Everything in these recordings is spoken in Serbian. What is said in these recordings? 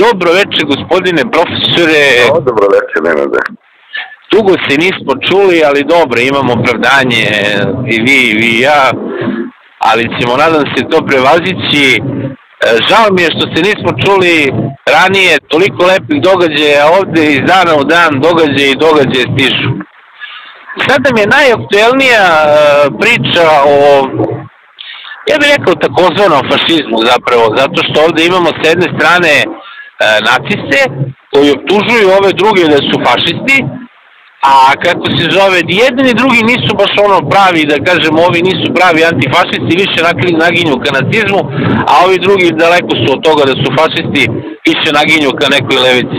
Dobro večer, gospodine profesore. Dobro večer, Nenade. Dugo se nismo čuli, ali dobro, imamo opravdanje i vi i ja, ali ćemo, nadam se, to prevazići. Žao mi je što se nismo čuli ranije, toliko lepih događaja ovde iz dana u dan, događaje stižu. Sad nam je najaktuelnija priča o, ja bih rekao, takozvanom fašizmu zapravo, zato što ovde imamo s jedne strane naciste koji optužuju ove druge da su fašisti, a kako se zove, jedni ni drugi nisu baš ono pravi, da kažemo, ovi nisu pravi antifašisti, više naginju ka nacizmu, a ovi drugi daleko su od toga da su fašisti, više naginju ka nekoj levici.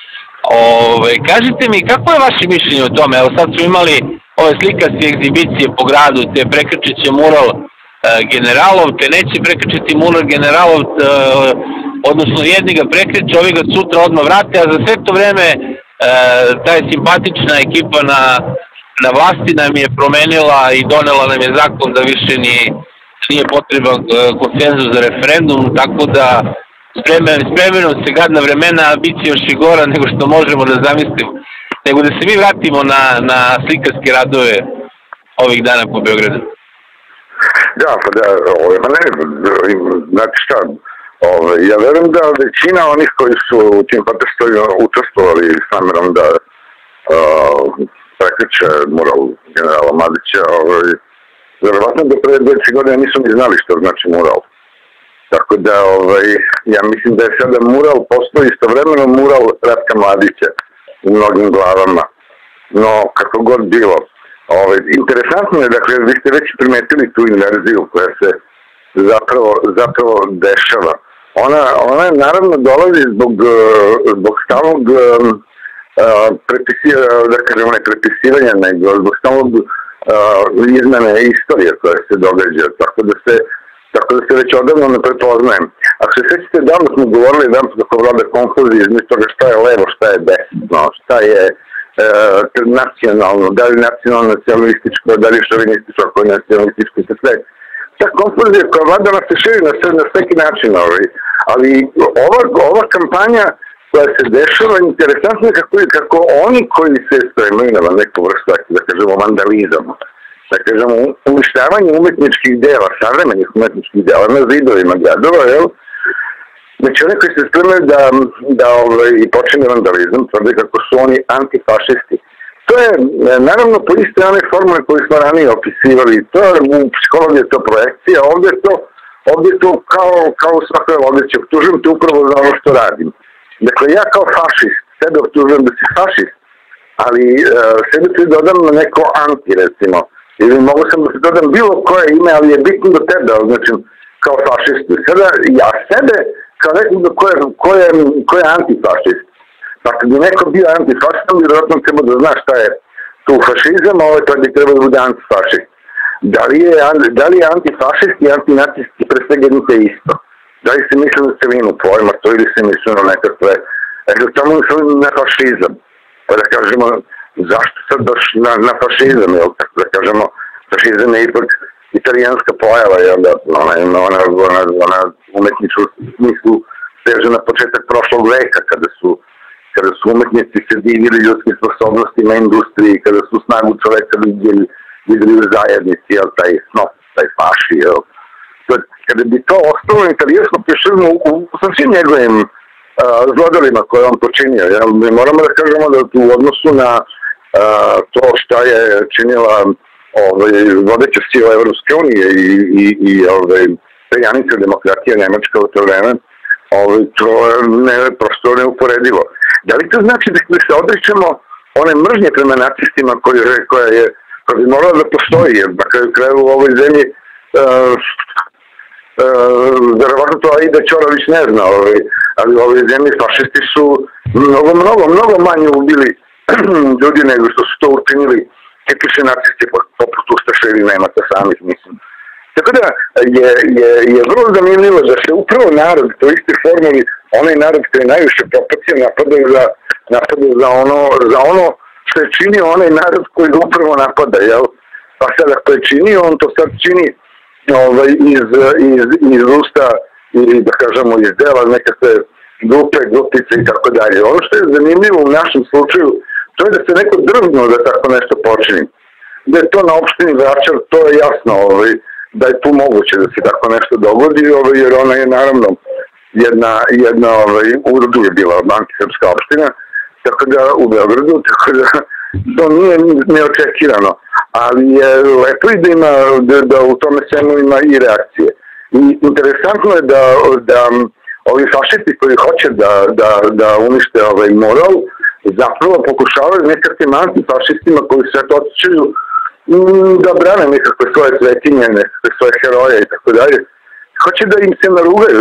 Kažite mi, kako je vaše mišljenje o tome? Evo sad smo imali ove slikaste egzibicije po gradu, te prekrčit će mural generalov, te neće prekrčiti mural generalov, odnosno jedni ga prekreće, ovi ga sutra odmah vrate, a za sve to vreme ta je simpatična ekipa na vlasti nam je promenila i donela nam je zakon da više nije potreban konsenzus za referendum, tako da spremeno se gadna vremena, bit će još i gora nego što možemo da zamislimo, nego da se mi vratimo na slikarske radove ovih dana po Beogradu. Da, pa da, znači šta, ja verujem da većina onih koji su u tim protestovima učestvovali s namerom da prekriče mural generala Mladića, verovatno da pre 20 godina nisu ni znali što znači mural. Tako da, ja mislim da je sada mural postoji istovremeno mural Ratka Mladića u mnogim glavama. No, kako god bilo, interesantno je, dakle, vi ste već primetili tu inverziju koja se zapravo dešava. Ona naravno dolazi zbog stalnog prepisivanja, nego zbog stalnog izmene istorije koja se događa, tako da se već odavno ne prepoznajem. Ako se sećate, davno smo govorili kako vlada konfuzija između toga šta je levo, šta je desno, šta je nacionalno, da li nacionalističko, da li šovinističko, ako je nacionalističko i sve. Ta konfuzija koja vlada nas se širi na sveki način, ali ova kampanja koja se dešava, interesantno je kako oni koji se spremaju na neku vrstu, da kažemo, vandalizam, da kažemo, uništavanje umetničkih dela, savremenih umetničkih dela na zidovima gradova, znači oni koji se spremaju da i počine vandalizam, tvrde kako su oni antifašisti. To je, naravno, po iste one formule koje smo ranije opisivali, to je u psihologiji je to projekcija, ovdje je to kao u svakoj logici, optužujem te upravo za ono što radim. Dakle, ja kao fašist, sebe optužujem da si fašist, ali sebe ti dodam neko anti, recimo, ili mogu sam da se dodam bilo koje ime, ali je bitno do tebe, znači, kao fašistu. Sada, ja sebe, kao nekog ko je antifašist. Pa kad bi neko bio antifašist, vjerojatno treba da zna šta je tu fašizam, a to bi treba da bude antifašist. Da li je antifašist i antinacist pre svega jednite isto? Da li se misli na celinu pojma to ili se misli na nekakve, tamo misli na fašizam. Pa da kažemo, zašto sad baš na fašizam, jel tako da kažemo, fašizam je ipak italijanska pojava, jel da, ona umetničku smislu seže na početak prošlog veka, kada su umetnici se divili ljudskim sposobnostima industriji, kada su snagu čoveka vidjeli u zajednici, jel, taj snop, taj faši, jel. Kada bi to ostalo na italijanskom fašizmu sa svim njegovim zlodolima koje on počinio, jel, mi moramo da kažemo da u odnosu na to šta je činila vodeća sila Evropske unije i perjanica demokratije Nemačka u to vreme, to je prosto neuporedivo. Da li to znači da se odričemo one mržnje prema nacistima koja bi morala da postoji, jer na kraju u ovoj zemlji verovatno to Aida Ćorović ne zna, ali u ovoj zemlji fašisti su mnogo manje ubili ljudi nego što su to učinili hitliši nacisti poput Ustaša ili Nemaca samih, mislim. Tako da je vrlo zanimljivo da se upravo narod, to isti formuli, onaj narod koji je najviše propacija napadaju za ono što je činio onaj narod koji ga upravo napada, jel? Pa sad ako je činio, on to sad čini iz usta ili da kažemo iz dela nekakve grupe, grupice i tako dalje. Ono što je zanimljivo u našem slučaju, to je da se neko drznuo da tako nešto počini. Da je to na opštini Vračar, to je jasno, da je tu moguće da se tako nešto dogodi, jer ona je naravno jedna urdu je bila antisrpska opština, tako da u Beogradu, tako da to nije neočekirano, ali je lepo i da u tome svemu ima i reakcije. I interesantno je da ovi fašisti koji hoće da unište moral, zapravo pokušavaju nekakvim antifašistima koji se otičuju da brane nekakve svoje svetinje, nekakve svoje heroje i tako dalje. Hoće da im se narugaju,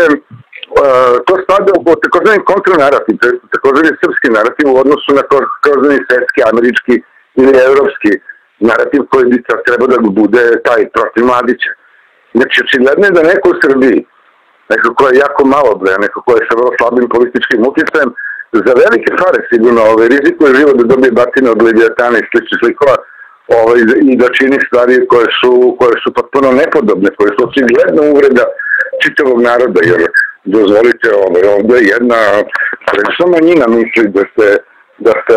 to spada u takozvani kontranarativ, takozvani srpski narativ u odnosu na takozvani svetski, američki ili evropski narativ koji bi treba da bude taj protiv Mladića. Znači, očigledno je da neko u Srbiji, neko ko je jako malo bre, neko ko je sa vrlo slabim političkim utjecajem, za velike pare sigurno rizikuje život da dobije batine od Leviatana i sličnih slikova i da čini stvari koje su potpuno nepodobne, koje su očigledno uvreda čitavog naroda, jer dozvolite, ovdje jedna prečna manjina misli da se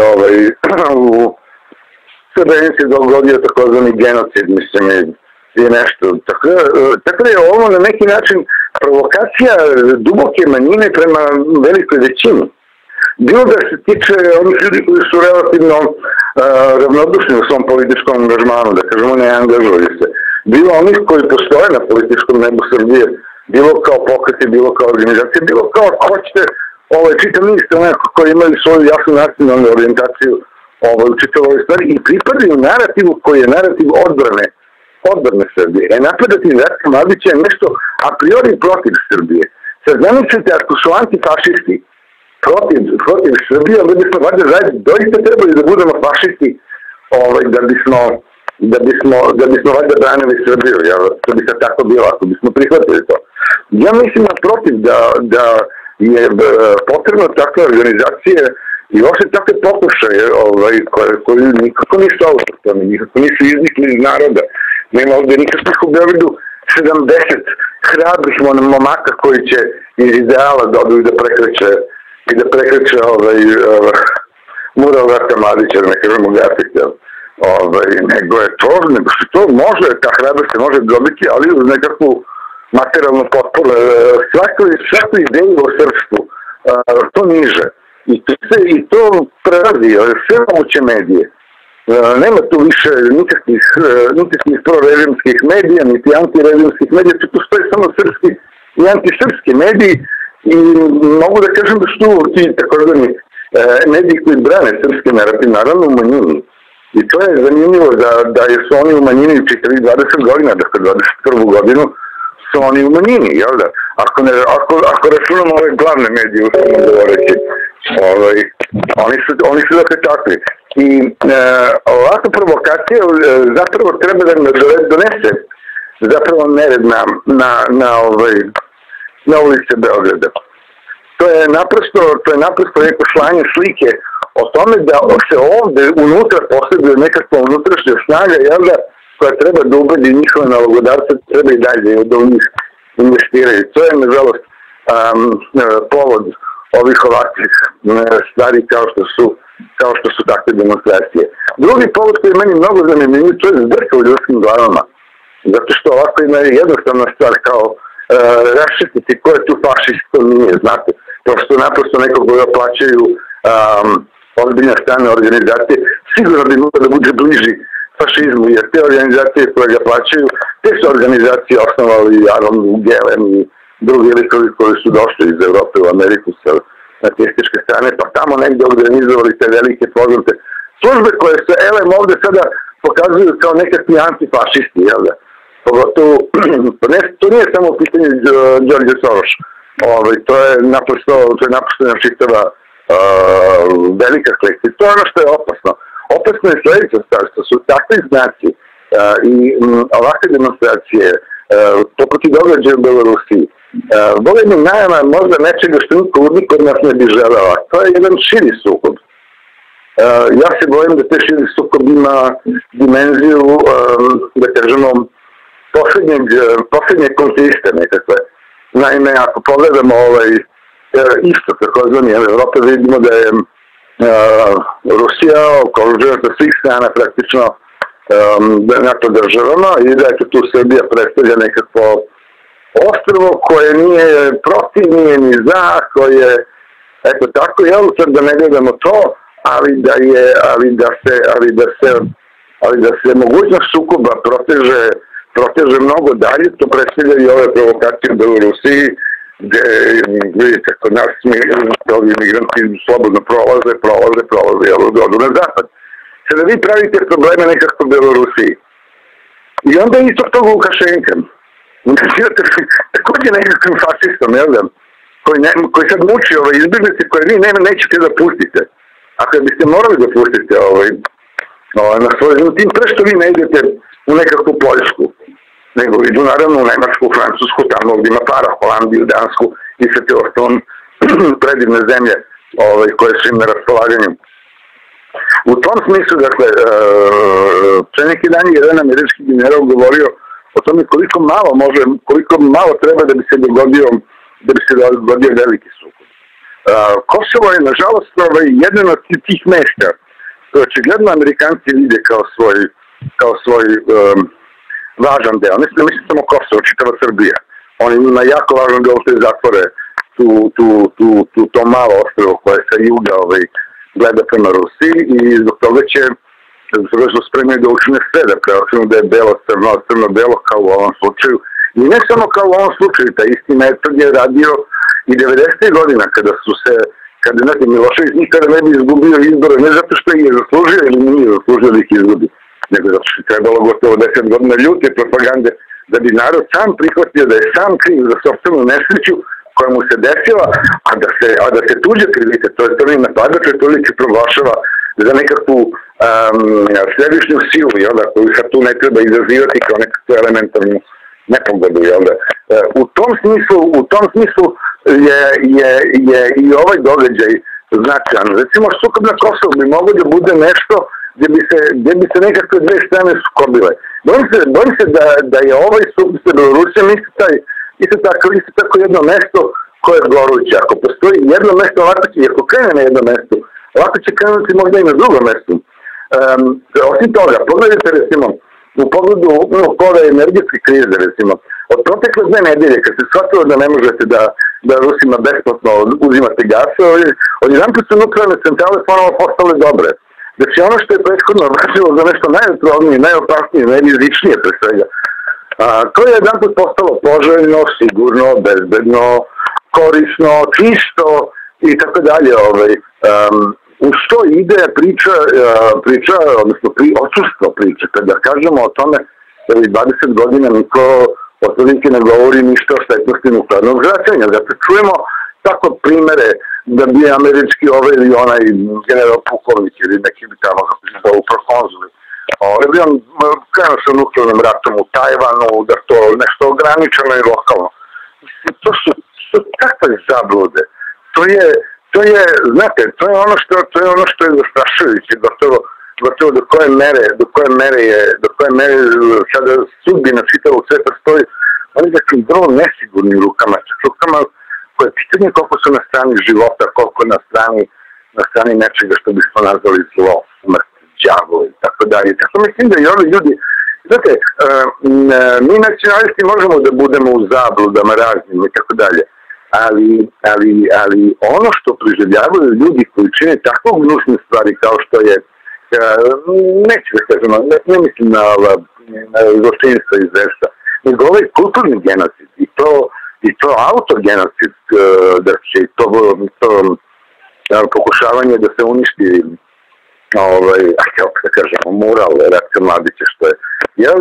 u Srebrenici dogodio takozvani genocid, mislim, je nešto. Tako da je ovo na neki način provokacija duboke manjine prema velikoj većini. Bilo da se tiče onih ljudi koji su relativno ravnodušni u svom političkom angažmanu, da kažemo ne angažuju se. Bilo onih koji postoje na političkom nebu Srbije, bilo kao pokreti, bilo kao organizacije, bilo kao ako hoćete čitav niz koji imaju svoju jasnu nacionalnu orijentaciju u čitavoj stvari i pripadaju narativu koji je narativ odbrane Srbije. Napadati Ratka Mladića je nešto a priori protiv Srbije. Sad zamislite, ako su antifašisti protiv Srbije, onda bismo valjda doista trebali da budemo fašisti da bismo valjda branili Srbiju, to bi se tako bilo ako bismo prihvatili to. Ja mislim naprotiv da je potrebno takve organizacije i ošte takve pokušaje koji nikako nisu autohtoni, nikako nisu iznikli iz naroda. Nema ovdje nikakvih u Beogradu 70 hrabrih momaka koji će iz ideala dobiju da prekreće mural Ratka Mladića, da ne kažemo grafite. Nego se to može, ta hrabrost se može dobiti, ali uz nekakvu materijalnu potporu. Svaku ideju o srpstvu, to niže. I to prelazi sve moguće medije. Nema tu više nikakvih prorežimskih medija, niti antirežimskih medija, tu postoje samo srpski i antisrpski mediji i mogu da kažem da su tu ti takozvani mediji koji brane srpski narativ, naravno u manjini. I to je zanimljivo da su oni u manjini čitavih 20 godina, dakle 21. godinu su oni u manjini, jel da? Ako računamo ove glavne medije, uslovno govoreći, oni su dakle takvi. I ovakva provokacija zapravo treba da donese zapravo nered na ulice Beograda. To je naprosto neko slanje slike o tome da se ovde unutra posjeduje nekakva unutrašnja snaga, jel da, koja treba da ubedi njihove nalogodavce, treba i dalje da u njih investiraju. To je, nažalost, povod ovih ovakvih stvari kao što su takve demonstracije. Drugi povod koji je meni mnogo zanimljiv, to je zbrka u ljudskim glavama. Zato što ovako ima jednostavna stvar kao raščistiti ko je tu fašist, ko nije, znate. Naprosto nekog koga plaćaju ozbiljne strane organizacije, sigurno bi moglo da bude bliži fašizmu, jer te organizacije koje ga plaćaju, te su organizacije osnovali Aron Gelem i drugi likovi koji su došli iz Evrope u Ameriku sa nacističke strane, pa tamo negde organizovali te velike poznate službe koje se, ovde sada pokazuju kao nekakvi antifašisti, jel da? Pogotovo, to nije samo u pitanju Đorđe Soroš, to je naprosto jedna čitava velika klika. To je ono što je opasno. Opasno je sledeća stvar, što su takvi znaci i ovakve demonstracije, poput i događaja u Belorusiji, voljeni najama možda nečega što niko od nas ne bi želeo. To je jedan širi sukob. Ja se bojim da te širi sukob ima dimenziju, da kažemo, poslednje konflikte nekakve. Naime, ako pogledamo isto takozvani Evrope, vidimo da je Rusija okružena sa svih strana praktično NATO državama i da je tu Srbija predstavlja nekako ostrvo koje nije protiv, nije ni za, koje, eto tako, jel, sad da ne gledamo to, ali da se mogućnost sukoba proteže mnogo dalje, to predstavlja i ove provokacije u Belorusiji, gde vidite, kod nas ovi imigranti slobodno prolaze, jel, odu na zapad. Sada vi pravite probleme nekako u Belorusiji. I onda isto tog Lukašenka. Takođe nekakvim fašistom, jel da? Koji sad muči ove izbjeglice koje vi nećete da pustite. Ako biste morali da pustite na svoj tim, pre što vi ne idete u nekakvu Poljsku, nego idu naravno u Nemačku, Francusku, tamo gdje ima para, Holandiju, Dansku i sve te ostalom predivne zemlje koje su im na raspolaganju. U tom smislu, dakle, pre neki dan je jedan američki general govorio o tome koliko malo treba da bi se dogodio veliki sukob. Kosovo je, nažalost, jedan od tih mesta koje očigledno Amerikanci vide kao svoj važan deo. Ne mislim samo Kosovo, čitava Srbija. Oni ima jako važan deo te zatvore to malo ostrvo koje sa juga gleda prema Rusiji i zbog toga su spremni da učine sve, da preokrenu da je belo crno-belo kao u ovom slučaju. I ne samo kao u ovom slučaju, taj isti metod je radio i 90. godina kada Milošević nikada ne bi izgubio izbore, ne zato što ih je zaslužio ili nije zaslužio da ih izgubi, nego zato što je trebalo gotovo 10 godina ljute propagande da bi narod sam prihvatio da je sam kriv za sopstvenu nesreću koja mu se desila, a da se tuđe krivice, to je prvi napadač, to li se proglašava za nekakvu svevišnju silu, koju sad tu ne treba izazivati kao nekakvu elementarnu nepogodu, U tom smislu je i ovaj događaj značajan. Recimo, sukob na Kosovu bi moglo da bude nešto gdje bi se nekakve dve strane sukobile. Bojim se da je ovaj sukob sa Belorusijom isto tako jedno mesto koje je goruće. Ako postoji jedno mesto, ako krene na jedno mesto, ovako će krenuti možda i na drugo mesto. Osim toga, pogledajte recimo, u pogledu ove energetske krize, recimo, od protekle 2 nedelje, kad se shvatilo da ne možete da Rusima besplatno uzimate gasa, od jedan put su nuklearne centrale ponovo postale dobre. Znači, ono što je prethodno vraćilo za nešto najotrovnije, najopasnije, najrizičnije pre svega, to je jedan put postalo poželjno, sigurno, bezbedno, korisno, čisto i tako dalje. U što ide priča, odnosno odsustvo priče, kada kažemo o tome da 20 godina niko otprilike ne govori ništa o štetnosti nuklearnog zračenja. Zato čujemo tako primere da bi američki ili onaj general Pukovnik ili neki bi tamo u prokonzuli. Bi on krenuo sa nuklearnim ratom u Tajvanu, da to nešto ograničeno i lokalno. To su takve zablude. To je, znate, to je ono što je zastrašujuće, gotovo do koje mere sada sudbina čitavog sveta stoji, oni nekim vrlo nesigurnim rukama koje je pitanje koliko su na strani života, koliko na strani nečega što bismo nazvali zlo, smrt, đavo i tako dalje. Tako mislim da i ovi ljudi, znate, mi nacionalisti možemo da budemo u zabludama raznim i tako dalje, ali ono što preživljavaju ljudi koji čine tako gnusne stvari kao što je, neću da kažem, ne mislim na zločinstvo iz Vešta, nego ovaj kulturni genocid i to autogenocid, i to pokušavanje da se uništi kako da kažemo, mural Ratka Mladića, što je, jel?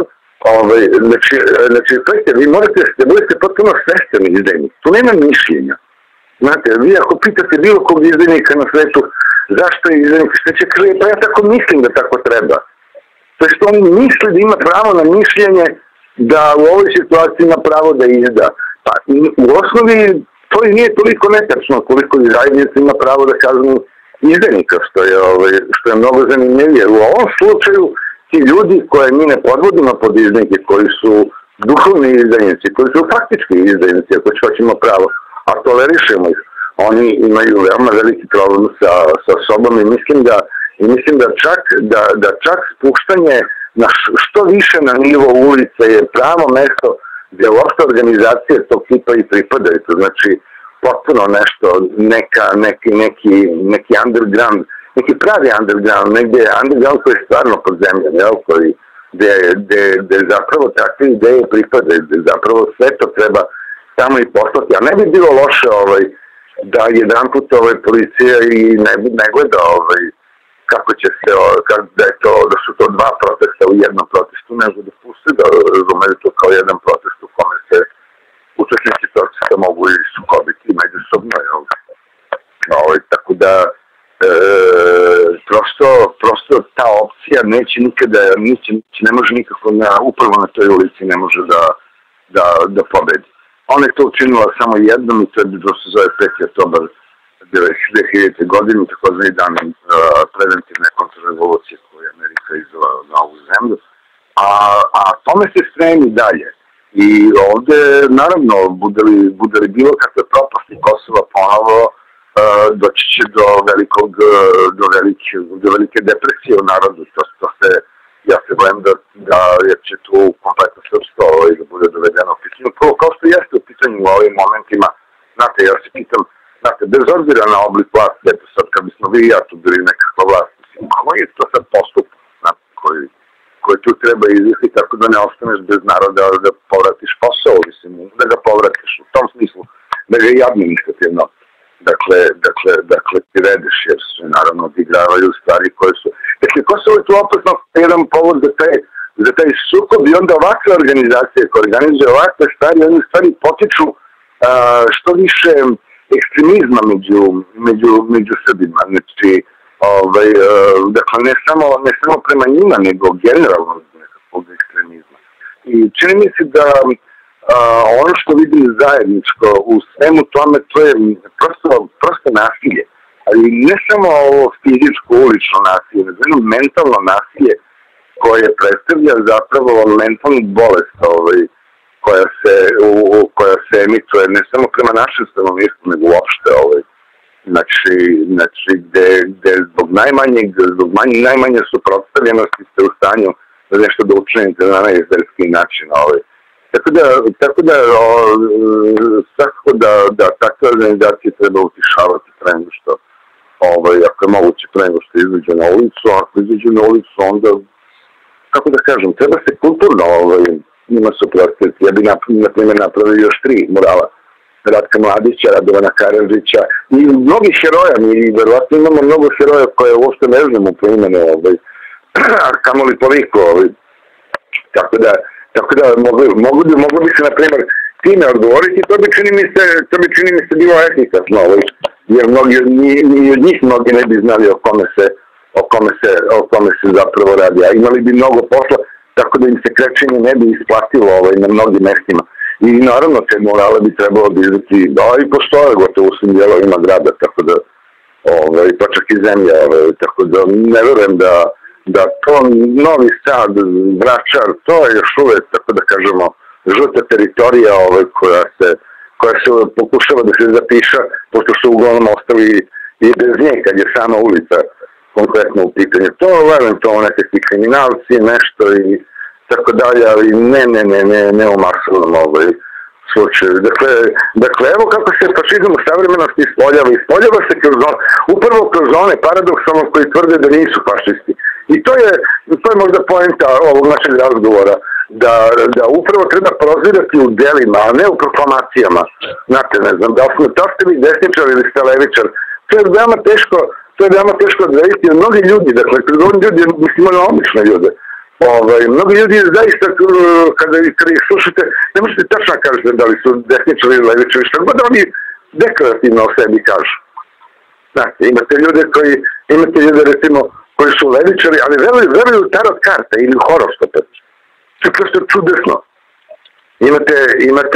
Znači, vi morate da budete potpuno svesteni izdajnik. Tu nema mišljenja. Znate, vi ako pitate bilo kog izdajnika na svetu zašto je izdajnik, što će krije, pa ja tako mislim da tako treba. To je što on misli da ima pravo na mišljenje, da u ovoj situaciji ima pravo da izda. Pa u osnovi to i nije toliko netačno koliko i zajednica ima pravo da kaznu izdajnika, što je mnogo zanimljivije. U ovom slučaju ti ljudi koje mi ne podvodimo pod izdajnike, koji su duhovni izdajnici, koji su faktički izdajnici, ako hoćemo pravo, a tolerišemo ih, oni imaju veoma veliki problem sa sobom i mislim da čak spuštanje na što više na nivo ulice je pravo mesto gde uopšte organizacije tog tipa i pripadaju. To znači potpuno nešto, neki underground, neki pravi underground, negdje underground koji je stvarno pod zemljom, gde zapravo takve ideje pripadaju, gde zapravo sve to treba tamo i poslati. A ne bi bilo loše da jedan put policija i ne gleda kako će se, da su to dva protesta u jednom protestu, nego da pusti da razumeju to kao jedan protest u kome se učesnici protesta mogu i sukobiti međusobno. Tako da prosto ta opcija neće nikada, ne može nikako upravo na toj ulici ne može da pobedi. Ona je to učinila samo jednom i to se zove 5. oktobar 2000. godine, takozvani dan preventivne kontrarevolucije koju je Amerika izvela na ovu zemlju, a tome se stremi dalje. I ovde, naravno, bude li bilo kakve propasti Kosova ponovo, doći će do velike depresije u narodu. Ja se bojim da će tu kompletno srpstvo da bude dovedeno u pitanju. Prvo, kao što jeste u pitanju u ovim momentima, znate, ja se pitam, bez obzira na oblik vlasti, eto sad kad bismo vi i ja tu bili nekakva vlast, koji je to sad postupak, koji tu treba izvesti tako da ne ostaneš bez naroda, da povratiš posao, da ga povratiš u tom smislu, da ga i administrativno. Dakle, ti redeš, jer se naravno odigravaju stvari koje su... Dakle, Kosovo je tu opasno jedan povod za taj sukob i onda ovakve organizacije koje organizuju ovakve stvari, one stvari potiču što više ekstremizma među Srbima. Znači, dakle, ne samo prema njima, nego generalno nekakvog ekstremizma. I čini mi se da ono što vidim zajedničko u svemu tome, to je prosto nasilje. Ali ne samo ovo fizičko, ulično nasilje, nego mentalno nasilje koje predstavlja zapravo mentalnu bolest koja se emituje ne samo prema našem stanovništvu, nego uopšte znači gde zbog najmanje suprotstavljenosti ste u stanju da nešto da učinite na neizraelski način. Tako da takve organizacije treba utišavati pre nego što, ako je moguće, pre nego što izađe na ulicu, a ako izađe na ulicu, onda, kako da kažem, treba se kulturno njima suprotstaviti. Ja bi, na primjer, napravio još 3 murala. Ratka Mladića, Radovana Karadžića i mnogih heroja. Mi verovatno imamo mnogo heroja koje uopšte ne znamo po imenu, a kamoli toliko. Tako da moglo bi se, na primjer, time odgovoriti, to bi čini mi se bilo efikasno, jer ni od njih mnogi ne bi znali o kome se zapravo radi, a imali bi mnogo posla, tako da im se krečenje ne bi isplatilo na mnogim mestima. I naravno, te morale bi trebalo da izdati, i postoje gotovo u svim dijelovima grada, tako da, pa čak i zemlja, tako da ne verujem da to Novi Sad, Vračar, to je još uvek, tako da kažemo, žuta teritorija koja se pokušava da se zapiša, pošto su uglavnom ostali i bez nje, kad je sama ulica konkretno u pitanju. To verujem, to nekakvi kriminalci, nešto i tako dalje, ali ne u masovnom slučaju. Dakle, evo kako se fašizam u savremenosti ispoljava se upravo kroz one paradoksalno koji tvrde da nisu fašisti. I to je možda poenta ovog našeg razgovora, da upravo treba prozirati u delima, a ne u proklamacijama. Znate, ne znam, da ste vi desničar ili ste levičar, to je veoma teško odrediti, jer mnogi ljudi, dakle, kada govorim ljudi, mislim ono obične ljude, mnogi ljudi zaista, kada ih slušate, ne možete tačno kažete da li su desničari ili levičari, što god oni deklarativno o sebi kažu. Znate, imate ljude, recimo, koji su levičari, ali veruju u tarot karte ili u horoskope. To je prosto čudesno. Imate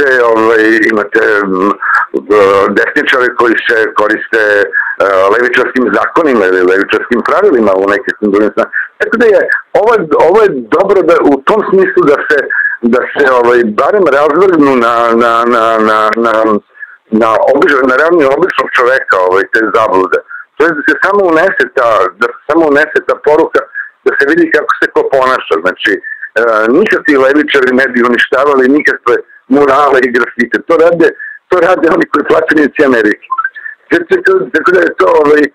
desničare koji se koriste levičarskim zakonima ili levičarskim pravilima u nekakvim drugim stvarima. Tako da je, ovo je dobro u tom smislu da se barem razvrgnu na ravni običnog čoveka te zablude. To je da se samo unese ta poruka, da se vidi kako se ko ponaša. Znači, nikakvi levičari ne bi uništavali nikakve murale i grafite. To rade oni koji plaćenici Amerike. Tako da je to,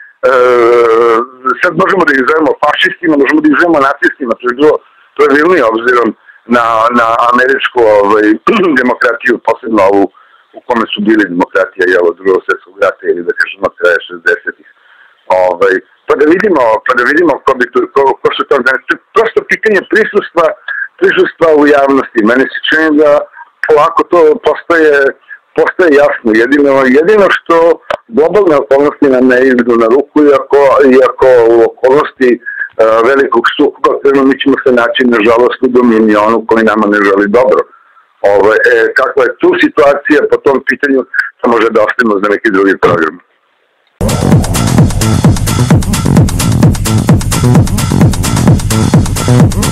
sad možemo da ih zovemo fašistima, možemo da ih zovemo nacistima, to je bilo pravilnije obzirom na američku demokratiju, posebno ovu u kome su bili demokratija od drugog svjetskog rata ili da kažemo kraja 60-ih. Pa da vidimo ko su to organizacije. Prosto pitanje prisustva u javnosti. Meni se čini da polako to postaje jasno. Jedino što globalne okolnosti nam ne idu na ruku, iako u okolnosti velikog sukoba, mi ćemo se naći nažalost u dominionu koji nama ne želi dobro. Kakva je tu situacija po tom pitanju, to može da ostavimo za neki drugi program.